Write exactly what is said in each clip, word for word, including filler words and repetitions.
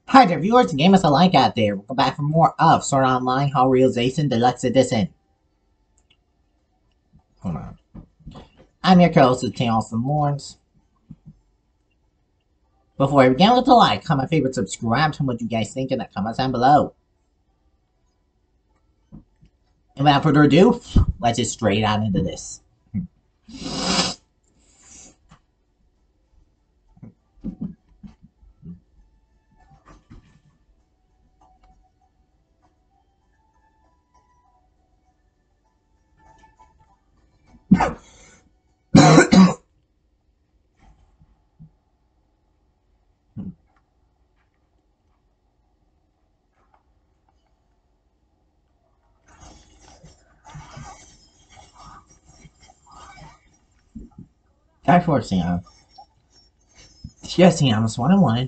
Hi there, viewers and gamers alike out there. Welcome back for more of Sword Art Online Hall Realization Deluxe Edition. Hold on. I'm your co-host of Chaos and Lawrence. Before we begin with the like, comment, favorite, subscribe to what you guys think in the comments down below. And without further ado, let's just straight out into this. Try forcing on. Yes, I'm just one and one.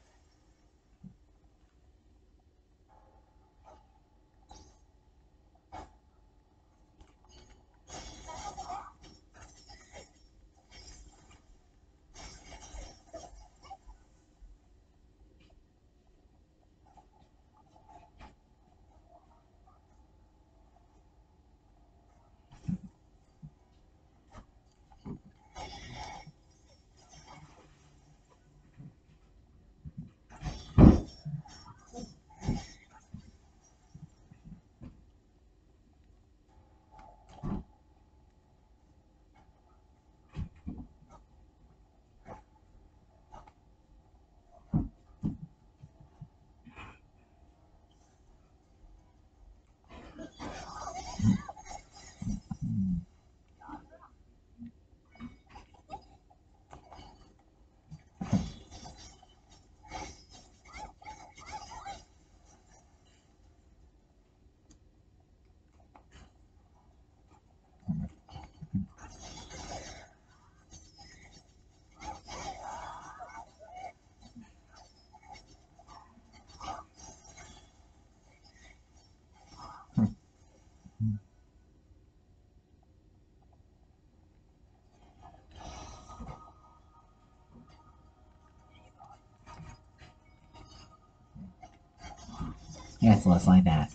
Yes, less like that.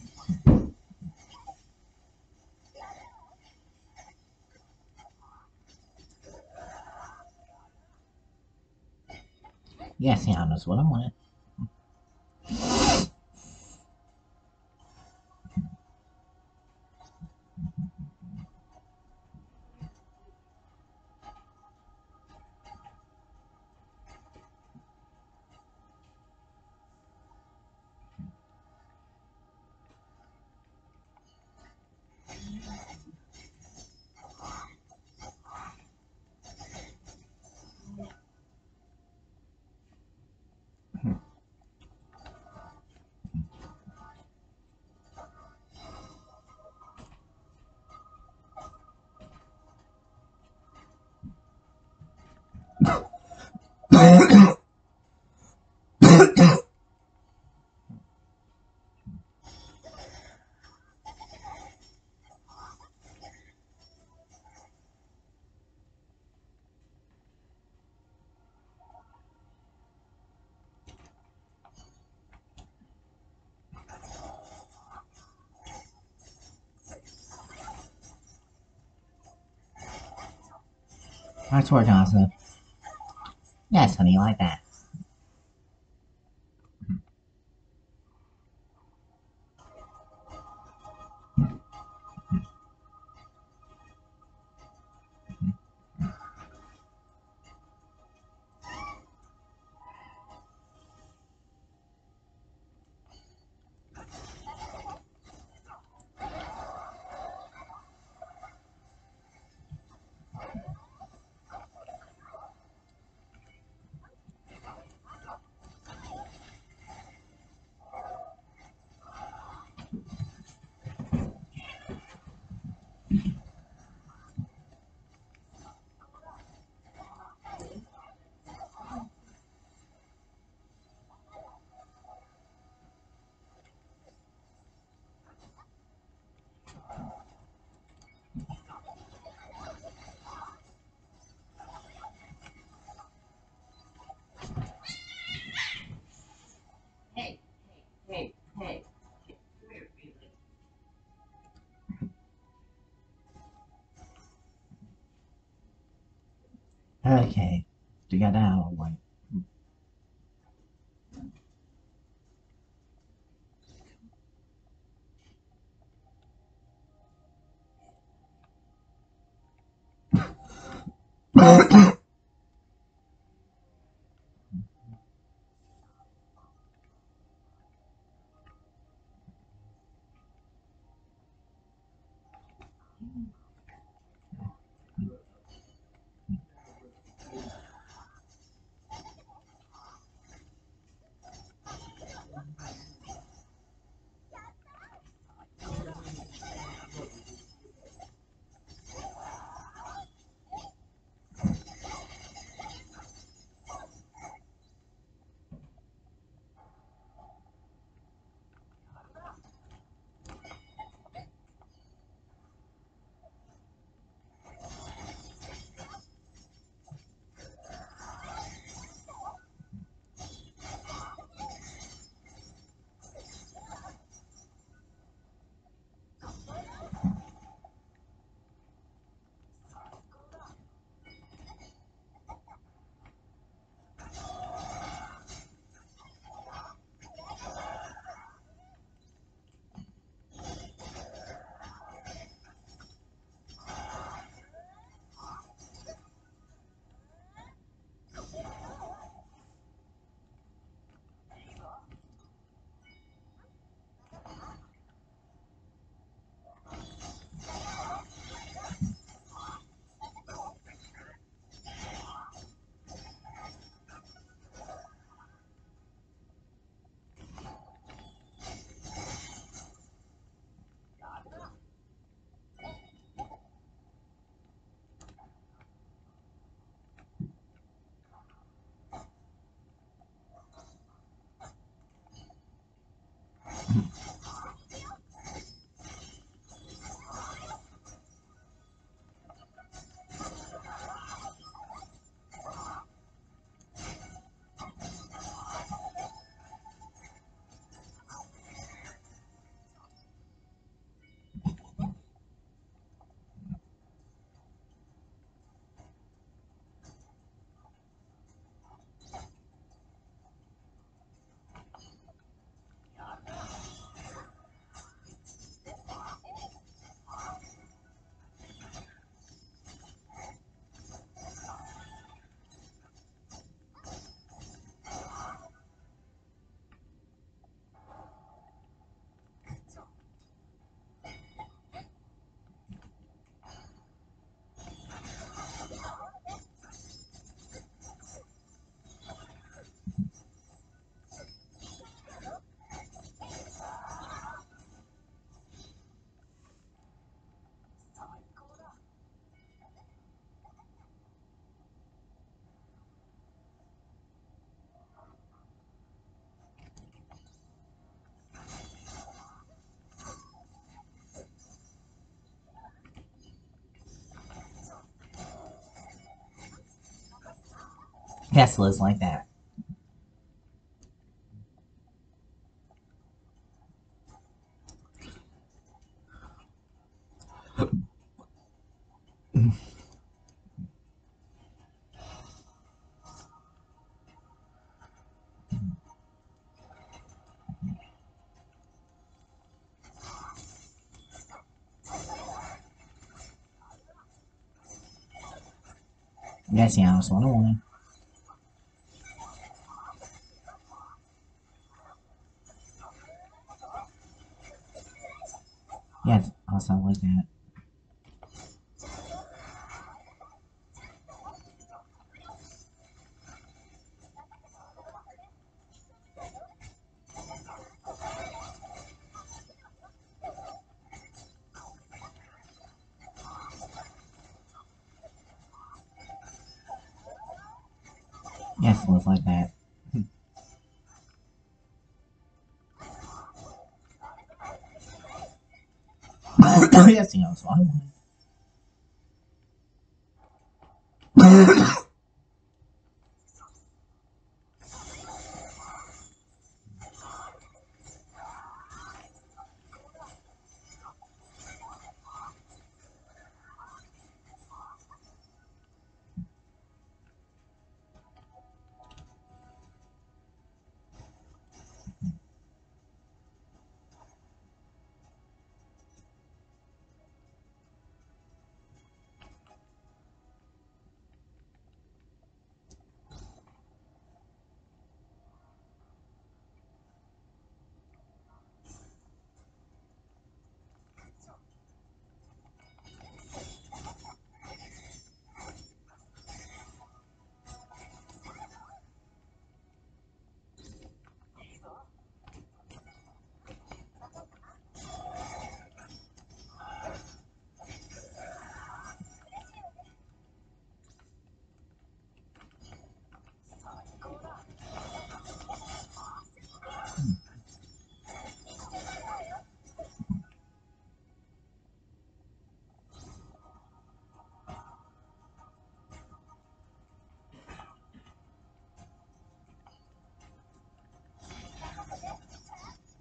Yes, yeah, that's what I wanted. That's working awesome. Yes, honey, like that. Okay. To get out of the way. Tesla's like that. Yes, yeah, that's what I want. Yes, also like that. Yes, looks like that. Yes, yeah, that's what I want.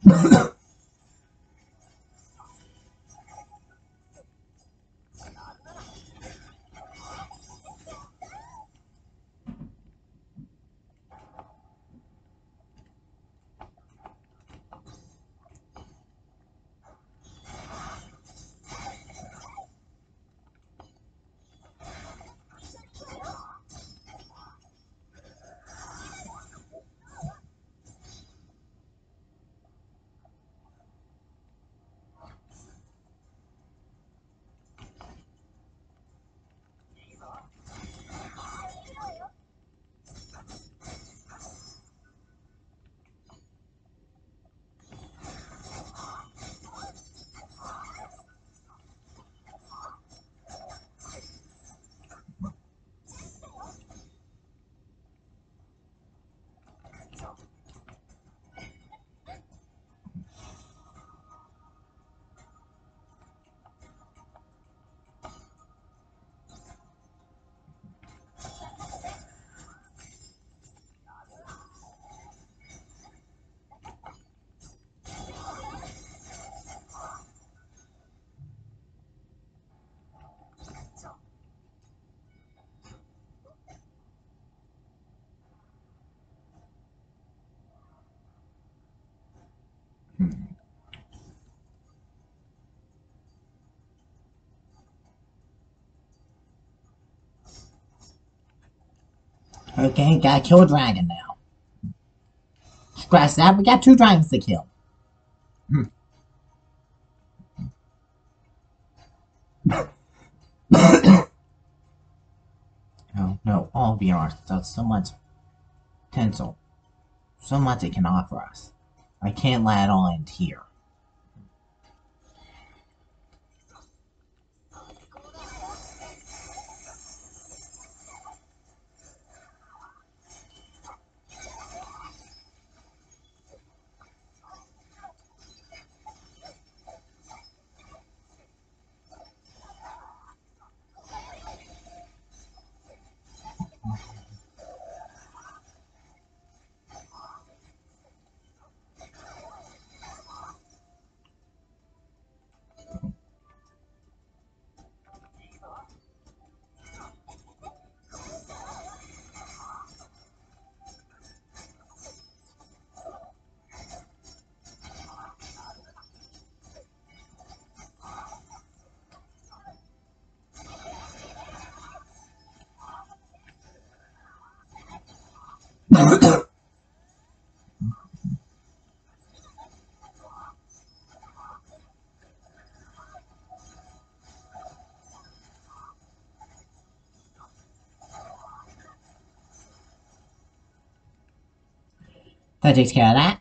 Okay, gotta kill a dragon now. Scratch that, we got two dragons to kill. Hmm. Oh no, all V R stuff, so much potential. So much it can offer us. I can't let it all end here. That takes care of that.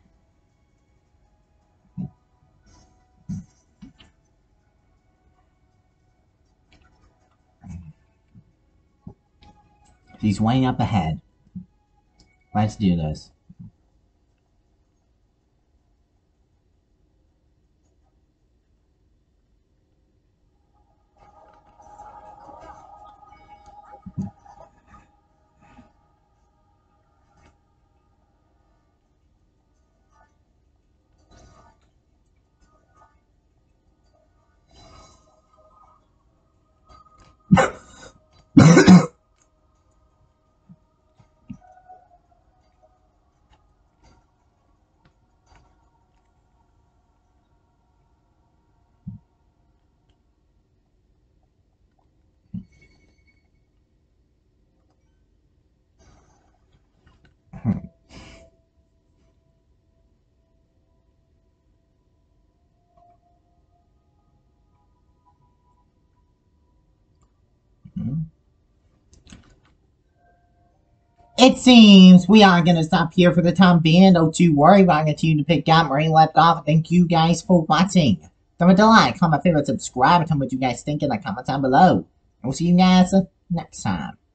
He's way up ahead. Let's do this. It seems we are going to stop here for the time being. Don't you worry, we're going to continue to pick up where he left off. Thank you guys for watching. Don't forget to like, comment, favorite, subscribe, and tell me what you guys think in the comments down below. And we'll see you guys next time.